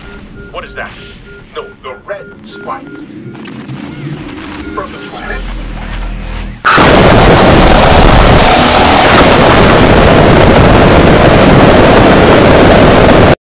What is that? No, the red spike. From the planet